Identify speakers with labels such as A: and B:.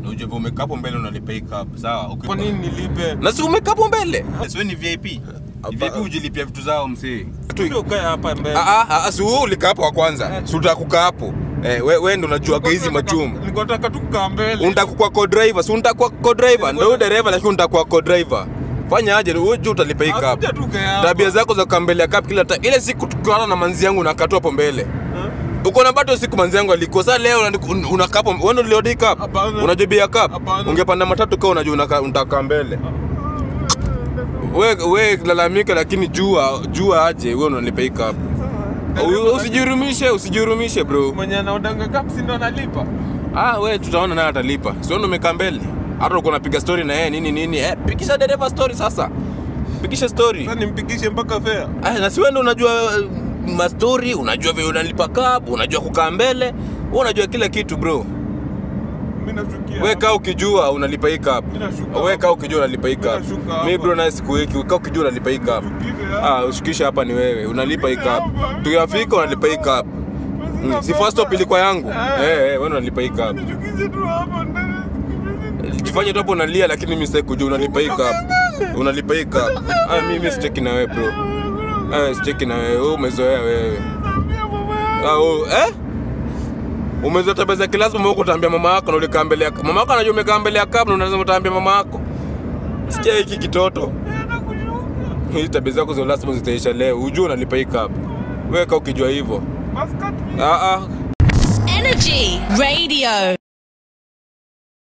A: Uje umekaa hapo mbele unalipa hii cup. Sawa.
B: Kwa nini nilipe?
A: Na si umekaa hapo mbele? Sio ni VIP. VIP ujilipia vitu zao msee.
B: Tu ukae hapa mbele.
A: Si wewe ulikaa hapo wa kwanza. Si utakukaa hapo. Wewe ndo unajua hizi machumu.
B: Nikotaka tu kukaa mbele.
A: Unataka kuwa co-driver, si unataka kuwa co-driver. Ndio dereva lakini unataka kuwa co-driver. Fanya aje wewe juu utalipa hii cup. Tabia zako za kukaa mbele ya cup kila ile siku tukiona na manzi yangu unakatwa hapo mbele. Uko na bado siku manzi yangu alikosa leo unakaa hapo wewe ndio uliorder cup. Unajibia cup. Ungepanda matatu kama unajua unataka mbele. Wewe lalamika lakini jua aje wewe unalipa hii cup. Usijirumishe bro.
B: Mwenye anaodanga cup si ndo analipa.
A: Wewe tutaona naye atalipa. Sio ndo umekaa mbele. Hata uko unapiga story na yeye nini. Pikisha dereva story sasa. Pikisha story.
B: Sasa nimpigishe mpaka fare.
A: Na si wewe ndo unajua ma story, unajua vile unalipa cup, unajua kukaa mbele, wewe unajua kila kitu bro.
B: Mimi nachukia.
A: Wewe kaa ukijua unalipa hii cup. Wewe kaa ukijua unalipa hii cup. Mimi bro na siku hiki kaa ukijua unalipa hii cup. Ushikisha hapa ni wewe, unalipa hii cup. Tukifika unalipa hii cup. Si first stop ilikuwa yangu. Wewe unalipa hii cup. Jifanye tu hapo unalia lakini mimi sitaki kujua unalipa hii cup. Unalipa hii cup. Mimi sitaki na wewe bro. Sitaki na wewe, umezoea wewe. Umezoea tabia za kila siku mbona utaambia mama yako na ulikaa mbele yako. Mama yako anajua umekaa mbele ya cup na unaweza utaambia mama yako. Sikia hiki kitoto. Hii tabia zako za lazima zitaisha leo. Ujue unalipa hii cup. Wewe kaa ukijua hivyo.
B: Maskat.
C: Energy Radio.